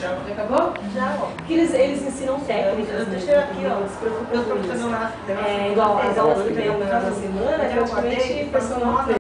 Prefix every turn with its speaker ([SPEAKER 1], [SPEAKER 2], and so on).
[SPEAKER 1] Já acabou?
[SPEAKER 2] Já, ó.
[SPEAKER 1] Porque eles ensinam técnicas.
[SPEAKER 2] Deixa eu aqui, ó.
[SPEAKER 1] Igual as aulas que tem na semana, é praticamente personal.